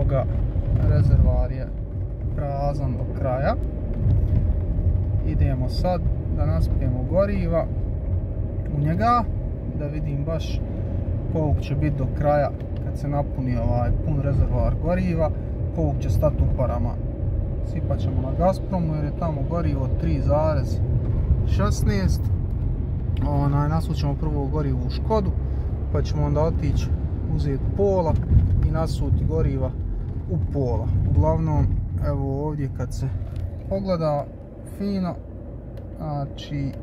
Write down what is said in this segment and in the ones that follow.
Evo ga, rezervoar je prazan do kraja. Idemo sad da naspijemo goriva u njega, da vidim baš koliko će biti do kraja kad se napuni ovaj pun rezervoar goriva, koliko će stati u parama. Sipat ćemo na Gazpromu jer je tamo gorivo 3,16. Nasut ćemo prvo gorivo u Škodu, pa ćemo onda otići uzeti pola i nasuti goriva u pola. Uglavnom, evo ovdje kad se pogleda fino, znači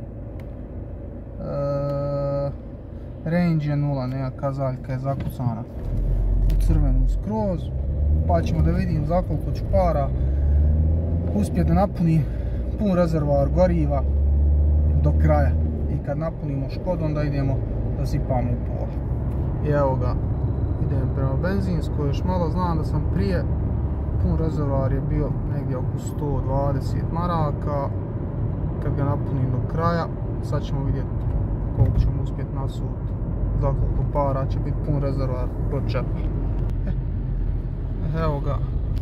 range je 0, neka kazaljka je zakucana u crvenu skroz, pa ćemo da vidim za koliko ću para uspjeti da napunim pun rezervoar goriva do kraja. I kad napunimo Škodu, onda idemo da sipamo u pola. I evo ga, idem prema benzinskoj, još malo znam da sam prije, pun rezervoar je bio negdje oko 120 maraka, kad ga napunim do kraja, sad ćemo vidjeti koliko ćemo uspjeti nasuti, za koliko para će biti pun rezervoar kod džepa. Evo ga,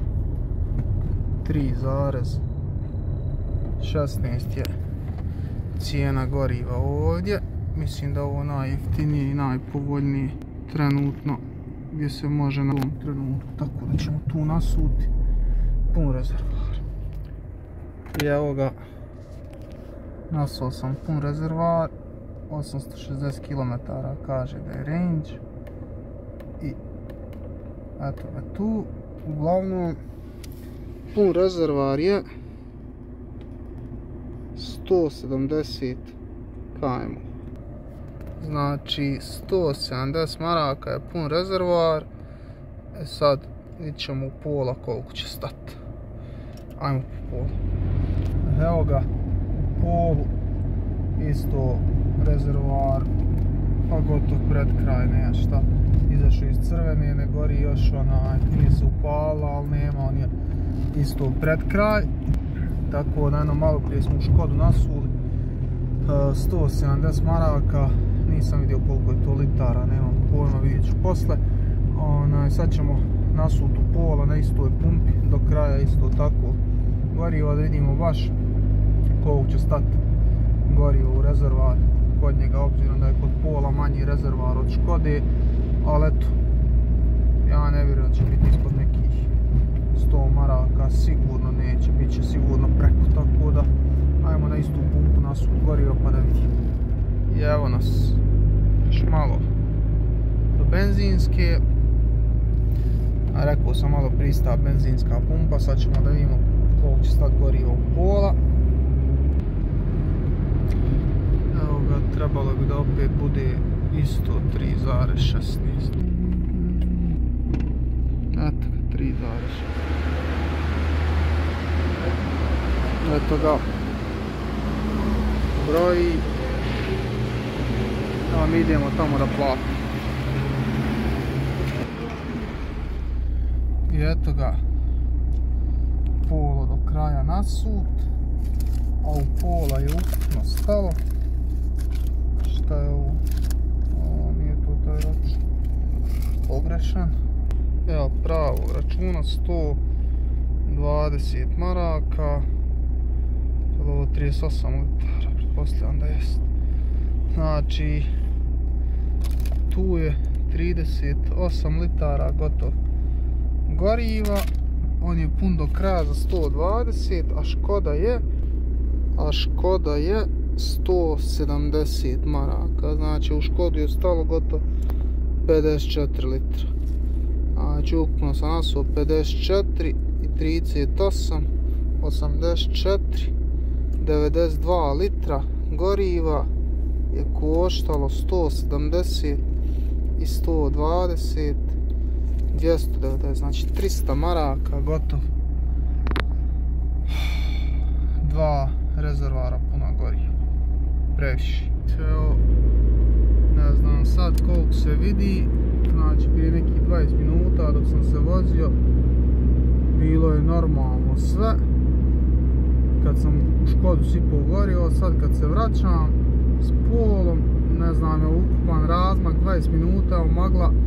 3,16 je cijena goriva ovdje. Mislim da je ovo najjeftinije i najpovoljnije trenutno gdje se može na ovom trenutku, tako da ćemo tu nasuti pun rezervoar. I evo ga, nasuo sam pun rezervoar, 860 km kaže da je range. I eto ga tu, uglavnom pun rezervoar je 170 km. Znači 170 maraka je pun rezervoar. Sad vidit ćemo u pola koliko će stati. Ajmo po pola. Evo ga, u polu isto rezervoar, pa gotov pred kraj, nema šta. Izašao iz crvene, ne gori još onaj, nije se upala, ali nema, on je isto pred kraj. Tako da malo prije smo u Škodu nasuli 170 maraka, nisam vidio koliko je to litara, nemam pojma, vidjet ću posle. Sad ćemo nasuti u pola na istoj pumpi, do kraja isto tako gorivo, da vidimo baš koliko će stati gorivo u rezervoar kod njega, obzirom da je kod pola manji rezervoar od Škode, ali eto, ja ne vjerujem da će biti ispod nekih 100 maraka, sigurno neće, bit će sigurno preko, tako da ajmo na istu pumpu nasuti gorivo pa da vidimo. I evo nas još malo do benzinske, a rekao sam malo prista benzinska pumpa, sad ćemo da vidimo koliko će stati gorivo u pola. Evo ga, trebalo bi da opet bude isto 3,16. Eto ga, 3,16. Eto ga, broji. A mi idemo tamo da platimo. I eto ga, polo do kraja nasut, a u pola je ukupno stalo. Šta je ovo? Ovo nije to taj račun. Pogrešan. Evo pravog računa, 120 maraka. Ovo 38 litara, pretpostavljam da jest. Znači, tu je 38 litara gotov goriva. On je pun do kraja za 120, a Škoda je 170 maraka. Znači u Škodu je stalo gotovo 54 litra. Znači ukupno sam nasuo 54 i 38, 84, 92 litra goriva je koštalo 170 i 120, 290, znači 300 maraka gotov. 2 rezervoara puna goriva. Previše. Evo, ne znam sad koliko se vidi, znači prije nekih 20 minuta dok sam se vozio bilo je normalno sve. Kad sam u Škodu sipao gorivo, sad kad se vraćam s polom, ne znam, je ukupan razmak 20 minuta, magla